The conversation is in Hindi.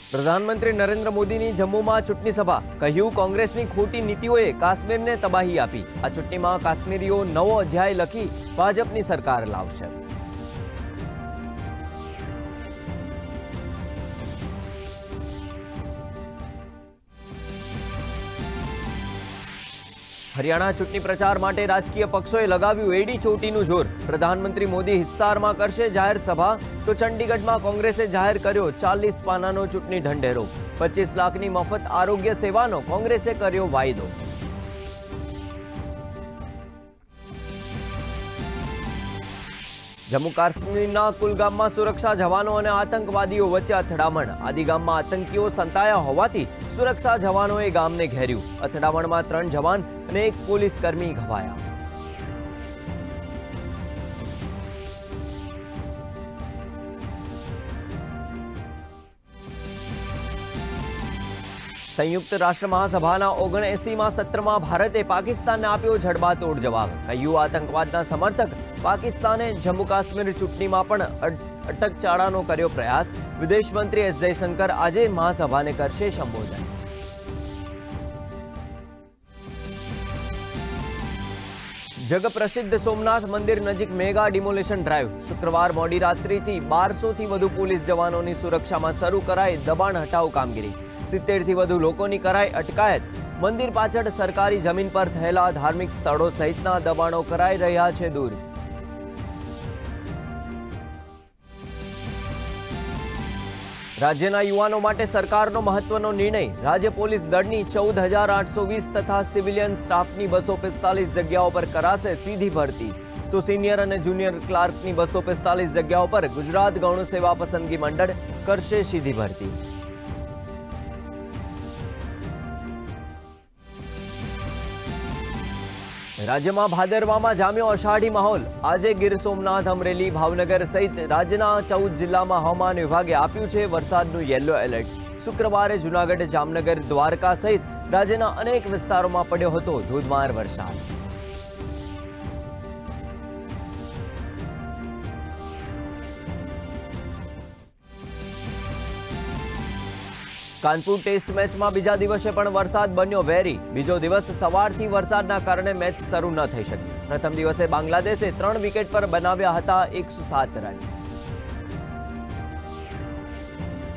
प्रधानमंत्री नरेन्द्र मोदीની જમ્મુમાં ચૂંટણી સભા કહ્યું કોંગ્રેસની ખોટી નીતિઓએ કાશ્મીરને તબાહી આપી। આ ચૂંટણીમાં કાશ્મીરીઓ નવો અધ્યાય લખી ભાજપની સરકાર લાવશે। हरियाणा चूंटणी प्रचार माटे राजकीय पक्षों लगाव्યું एडी ચોટીનું જોર। प्रधानमंत्री मोदी हिस्सारमा करशे जाहिर सभा तो चंडीगढ़ में कांग्रेसे जाहिर कर्यो 40 पानानो चूंटणी ढंढेरो। 25 लाखनी मफत आरोग्य सेवानो कांग्रेसे कर्यो वायदो। जम्मू काश्मीरना कुलगामમાં सुरक्षा जवानों और आतंकवादीओ वच्चे અથડામણ। आदि गामમાં आतंकीओ संताया होवाथी सुरक्षा जवानोए गामने घेर्યું। અથડામણમાં 3 जवान और 1 पोलीसकर्मी घवाया। संयुक्त राष्ट्र महासभाना 79मा सत्रमां भारते पाकिस्तानने आप्यो जड़बातोड़ जवाब। कह્યું आतंकवादना समर्थक पाकिस्ताने जम्मू काश्मीर चूंटणीमां पण अटकचाळानो कर्यो प्रयास। विदेश मंत्री एस जयशंकर आज महासभाने करशे संबोधन। जग प्रसिद्ध सोमनाथ मंदिर नजीक मेगा डिमोलेशन ड्राइव। शुक्रवार मोडी रात्रिथी 1200 थी वधु पुलिस जवानोनी सुरक्षामां शरू कराई दबाण हटाव कामगीरी। 70 थी वधु लोकोनी कराई अटकायत। मंदिर पाछळ सरकारी जमीन पर थयेला धार्मिक स्थळों सहितना दबाणों कराई रह्या छे दूर। राज्यना युवानों माटे सरकारनो महत्वनो निर्णय। राज्य पुलिस दळनी 14,820 तथा सिविलियन स्टाफनी 245 जग्याओं पर कराशे सीधी भरती। तो सीनियर और जूनियर क्लार्कनी 245 जग्याओं पर गुजरात गौण सेवा पसंदगी मंडळ करशे सीधी भरती। राज्य में भादरवामां जाम्यो अषाढ़ी माहौल। आज गिर सोमनाथ अमरेली भावनगर सहित राज्यना 14 जिल्ला में हवामान विभागे आप्युं छे वरसादनुं येलो एलर्ट। शुक्रवारे जूनागढ़ जामनगर द्वारका सहित राज्यना अनेक विस्तारों में पड्यो हतो धोधमार वरसाद। कानपुर टेस्ट मैच में बीजा दिवसे पण वरसाद बन्यो वेरी। बीजो दिवस सवारथी वरसादना कारणे मैच शरू न थई शकी। प्रथम दिवसे बांग्लादेशे 3 विकेट पर बनाव्या हता 107 रन।